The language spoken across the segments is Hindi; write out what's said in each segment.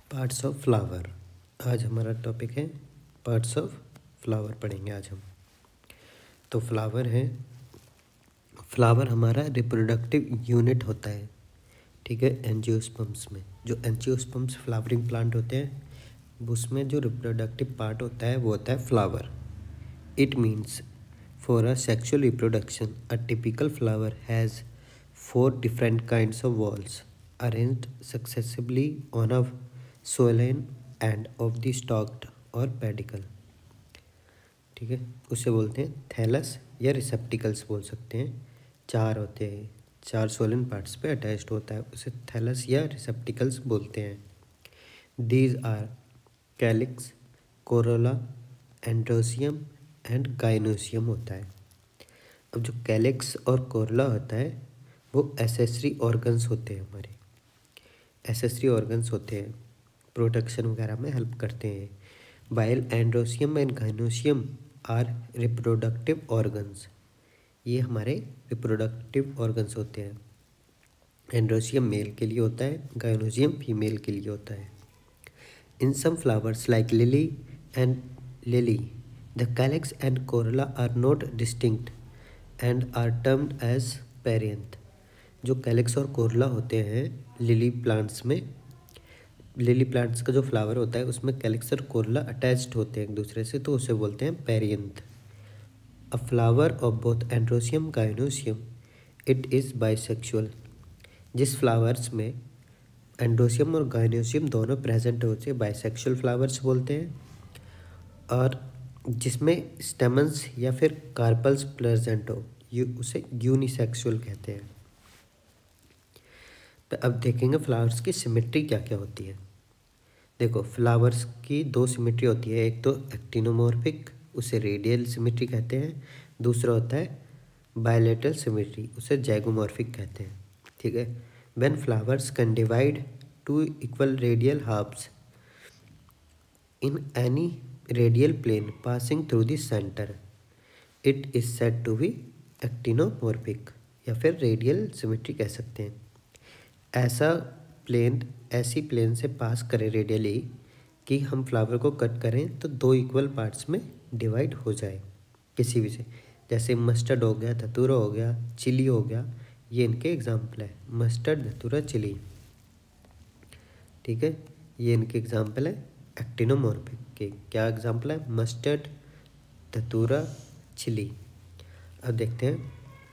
Parts of flower. आज हमारा टॉपिक है पार्ट्स ऑफ फ्लावर पढ़ेंगे आज हम। तो फ्लावर हमारा रिप्रोडक्टिव यूनिट होता है, ठीक है। एंजियोस्पर्म्स में जो एंजियोस्पर्म्स फ्लावरिंग प्लांट होते हैं उसमें जो रिप्रोडक्टिव पार्ट होता है वो होता है flower. It means for a sexual reproduction a typical flower has 4 different kinds of walls arranged successively on a solen end of the stalked और पेडिकल, ठीक है। उसे बोलते हैं थैलस या रिसेप्टिकल्स बोल सकते हैं। 4 होते हैं, 4 सोलन पार्ट्स पे अटैच्ड होता है, उसे थैलस या रिसेप्टिकल्स बोलते हैं। These are calyx, corolla, androecium and gynoecium होता है। अब जो कैलिक्स और कोरोला होता है वो एसेसरी ऑर्गन्स होते हैं, हमारे एसेसरी ऑर्गन्स होते हैं, प्रोटेक्शन वगैरह में हेल्प करते हैं। While androecium and gynoecium are reproductive organs, ये हमारे रिप्रोडक्टिव ऑर्गन्स होते हैं। एंड्रोसियम मेल के लिए होता है, गाइनोसियम फीमेल के लिए होता है। In some flowers like lily the calyx and corolla are not distinct and are termed as perianth. जो कैलिक्स और कोरोला होते हैं लिली प्लांट्स का जो फ्लावर होता है उसमें कैलिक्स और कोरोला अटैच्ड होते हैं एक दूसरे से, तो उसे बोलते हैं perianth. A flower of both androecium gynoecium it is bisexual. जिस फ्लावर्स में एंड्रोसियम और गाइनोसियम दोनों प्रेजेंट होते हैं बाइसेक्सुअल फ्लावर्स बोलते हैं, और जिसमें स्टेमन्स या फिर कार्पल्स प्रेजेंट हो उसे यूनिसेक्सुअल कहते हैं। तो अब देखेंगे फ्लावर्स की सिमेट्री क्या क्या होती है। देखो, फ्लावर्स की 2 सिमेट्री होती है, एक तो एक्टिनोमॉर्फिक उसे रेडियल सिमेट्री कहते हैं, दूसरा होता है बायलेटरल सिमेट्री उसे जैगोमॉर्फिक कहते हैं, ठीक है। When flowers can divide 2 equal radial halves in any radial plane passing through the centre it is said to be actinomorphic, या फिर रेडियल सिमेट्री कह सकते हैं। ऐसी प्लेन से पास करें रेडियली कि हम फ्लावर को कट करें तो 2 इक्वल पार्ट्स में डिवाइड हो जाए किसी भी से, जैसे मस्टर्ड हो गया, धतूरा हो गया, चिली हो गया, ये इनके एग्जाम्पल है। मस्टर्ड, धतूरा, चिली, ठीक है, ये इनके एग्जाम्पल है एक्टिनोमॉर्फिक के। क्या एग्जाम्पल है? मस्टर्ड, धतूरा, चिली। अब देखते हैं,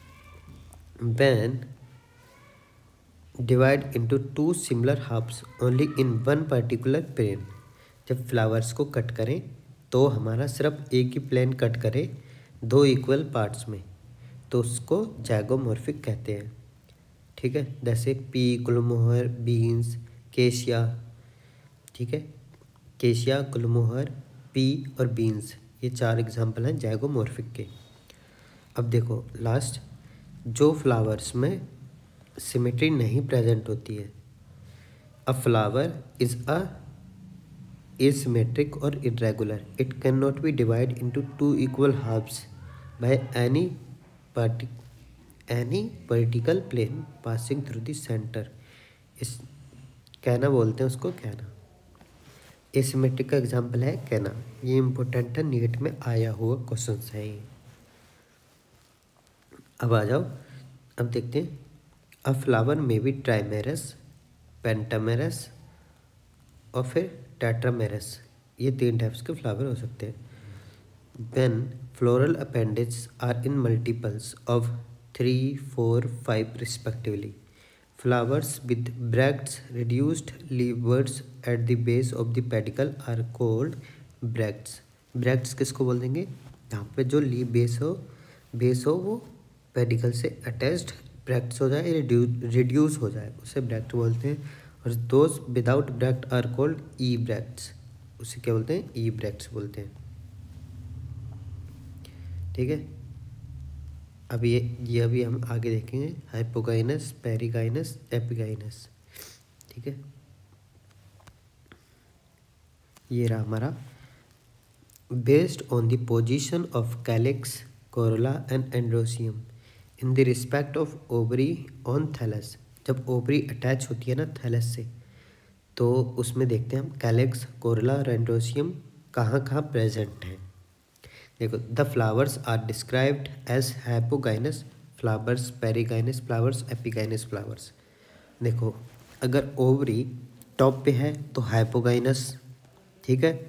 when divide into 2 similar halves only in one particular plane. जब फ्लावर्स को कट करें तो हमारा सिर्फ एक ही प्लेन कट करें 2 इक्वल पार्ट्स में, तो उसको जैगोमॉर्फिक कहते हैं, ठीक है। जैसे पी, गुलमोहर, बीन्स, केशिया, ठीक है। केशिया, गुलमोहर, पी और बीन्स, ये 4 एग्जाम्पल हैं जैगोमॉर्फिक के। अब देखो लास्ट, जो फ्लावर्स में सिमेट्री नहीं प्रेजेंट होती है, a flower is a asymmetric और irregular, it can not be divide into 2 equal halves by any vertical plane passing through the centre. इस कहना बोलते हैं उसको, कहना। एसिमेट्रिक का एग्जाम्पल है कहना। ये इम्पोर्टेंट है, नीट में आया हुआ क्वेश्चन है ये। अब आ जाओ, अब देखते हैं। अ फ्लावर में बी ट्राइमेरस, पेंटामेरस और फिर टेट्रामेरस, ये 3 टाइप्स के फ्लावर हो सकते हैं। When floral appendage are in multiples of 3, 4, 5 respectively. Flowers with bracts, reduced leaves at the base of the pedicel are called bracts. Bracts किसको बोल देंगे? यहाँ पे जो लीव बेस हो वो पेडिकल से अटैच्ड ब्रैक्ट्स हो जाए, रिड्यूस हो जाए, उसे ब्रैक्ट बोलते हैं। और those without bract are called e bracts, उसे क्या बोलते हैं? ई ब्रैक्ट्स बोलते हैं, ठीक है। अब ये अभी हम आगे देखेंगे, हाइपोगाइनस, पेरिगाइनस, एपिगाइनस, ठीक है। ये रहा हमारा। Based on the position of calyx, corolla and androecium in the respect of ovary on thalamus. जब ओवरी अटैच होती है ना थैलस से, तो उसमें देखते हैं हम कैलेक्स, कोरोला और एंड्रोसियम कहाँ कहाँ प्रेजेंट हैं। देखो, the flowers are described as hypogynous flowers, perigynous flowers, epigynous flowers. देखो, अगर ओवरी टॉप पे है तो हाइपोगाइनस, ठीक है।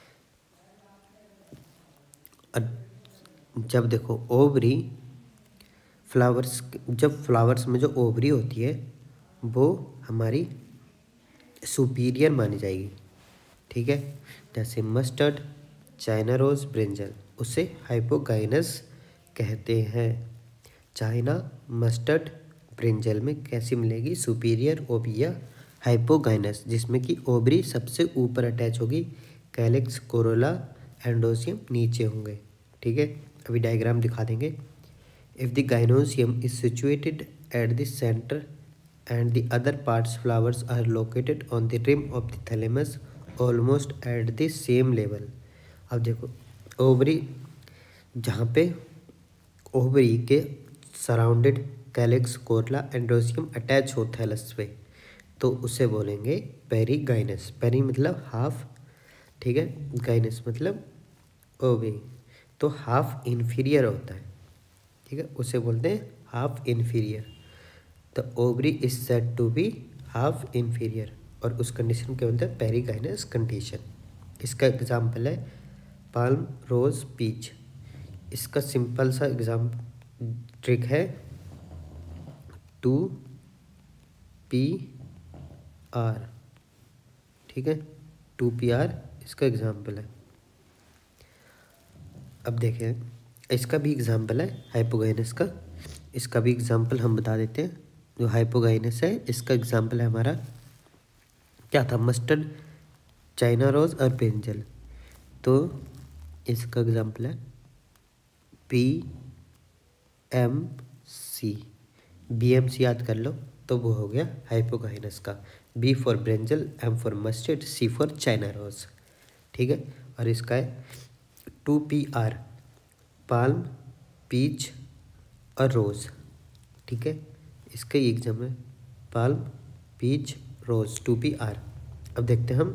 और जब देखो ओवरी फ्लावर्स, जब फ्लावर्स में जो ओवरी होती है वो हमारी सुपीरियर मानी जाएगी, ठीक है। जैसे मस्टर्ड, चाइना रोज, ब्रिंजल, उसे हाइपोगाइनस कहते हैं। चाइना, मस्टर्ड, ब्रिंजल में कैसी मिलेगी? सुपीरियर ओविया हाइपोगाइनस, जिसमें कि ओवरी सबसे ऊपर अटैच होगी, कैलिक्स, कोरोला, एंडोसियम नीचे होंगे, ठीक है। अभी डायग्राम दिखा देंगे। If the gynoecium is situated at the centre and the other parts flowers are located on the rim of the thalamus almost at the same level। अब देखो, ओवरी जहाँ पे ओवरी के surrounded calyx, corolla, androecium attach हो थैलस पे, तो उसे बोलेंगे पेरीगाइनस। पेरी मतलब हाफ, ठीक है। गाइनस मतलब ओवरी, तो हाफ इन्फीरियर होता है, ठीक है। उसे बोलते हैं half inferior. The ovary is said to be half inferior, और उस कंडीशन के बोलते हैं पेरीगाइनस कंडीशन। इसका एग्जाम्पल है पाल्म, रोज, पीच। इसका सिंपल सा एग्जाम ट्रिक है 2PR, ठीक है। 2PR इसका एग्जाम्पल है। अब देखें, इसका भी एग्जाम्पल है हाइपोगाइनस का। इसका भी एग्जाम्पल हम बता देते हैं। जो हाइपोगाइनस है इसका एग्जाम्पल है हमारा क्या था? मस्टर्ड, चाइना रोज और ब्रिंजल। तो इसका एग्जाम्पल है BMC। BMC याद कर लो तो वो हो गया हाइपोगाइनस का। B for brinjal, M for mustard, C for China rose, ठीक है। और इसका है 2PR, पाल्म, पीच और रोज़, ठीक है। इसका ही एग्जाम है पाल्म, पीच, रोज, 2PR। अब देखते हैं हम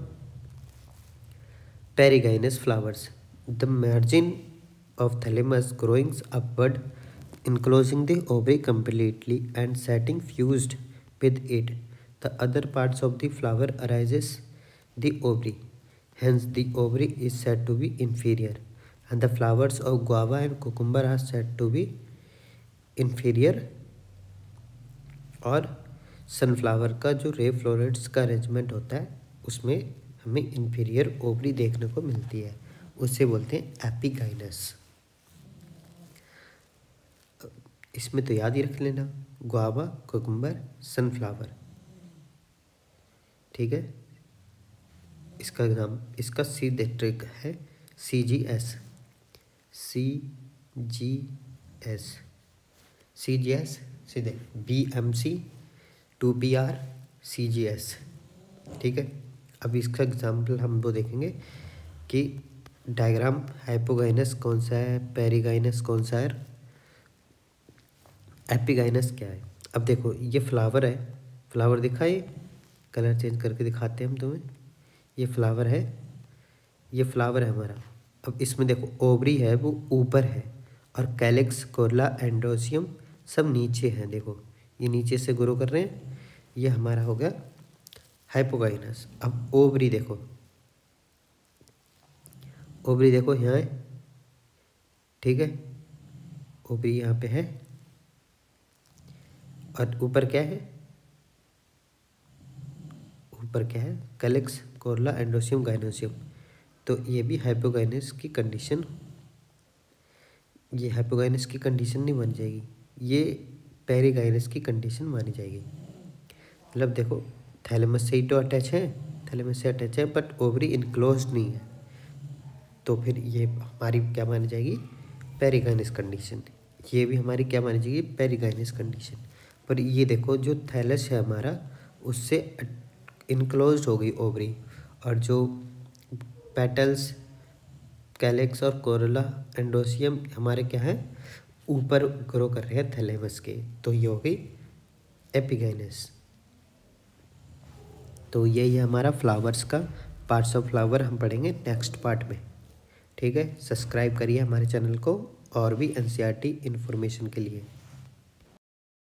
perigynous flowers. The margin of thalamus growing upward, enclosing the ovary completely and setting fused with it. The other parts of the flower arises the ovary. Hence, the ovary is said to be inferior, and the flowers of guava and cucumber are said to be inferior। और सनफ्लावर का जो रे फ्लोरेट्स का अरेंजमेंट होता है उसमें हमें इंफीरियर ओवरी देखने को मिलती है, उसे बोलते हैं एपिगाइनस। इसमें तो याद ही रख लेना, गुआवा, कुकुम्बर, सनफ्लावर, ठीक है। इसका एग्जाम, इसका सीधे ट्रिक है CGS, CGS, CGS सीधे BMC, 2PR, CGS, ठीक है। अब इसका एग्जाम्पल हम वो देखेंगे कि डायग्राम हाइपोगाइनस कौन सा है, पेरीगाइनस कौन सा है, एपिगाइनस क्या है। अब देखो, ये फ्लावर है, फ्लावर दिखा, ये कलर चेंज करके दिखाते हैं हम तुम्हें। ये फ्लावर है, ये फ्लावर है हमारा। अब इसमें देखो ओवरी है वो ऊपर है, और कैलिक्स, कोरला, एंड्रोसियम सब नीचे हैं। देखो ये नीचे से ग्रो कर रहे हैं, ये हमारा हो गया हाइपोगाइनस। अब ओवरी देखो, ओवरी देखो यहाँ है, ठीक है। ओवरी यहाँ पे है, और ऊपर क्या है? ऊपर क्या है? Calyx, corolla, androecium, gynoecium. तो ये भी हाइपोगाइनस की कंडीशन, ये हाइपोगाइनस की कंडीशन नहीं मानी जाएगी, ये पेरीगाइनस की कंडीशन मानी जाएगी। मतलब देखो, थैलेमस से ही तो अटैच है, थैलेमस से अटैच है, बट ओवरी इनक्लोज नहीं है, तो फिर ये हमारी क्या मानी जाएगी? Perigynous condition. ये भी हमारी क्या मानी जाएगी? Perigynous condition. पर ये देखो, जो थैलस है हमारा उससे इनक्लोज हो गई ओवरी, और जो पेटल्स, कैलिक्स और कोरोला, एंडोसियम हमारे क्या है? ऊपर ग्रो कर रहे हैं थैलेमस के, तो ये हो गई एपिगाइनस। तो यही है हमारा फ्लावर्स का पार्ट्स ऑफ फ्लावर हम पढ़ेंगे नेक्स्ट पार्ट में। ठीक है, सब्सक्राइब करिए हमारे चैनल को और भी एनसीईआरटी इन्फॉर्मेशन के लिए।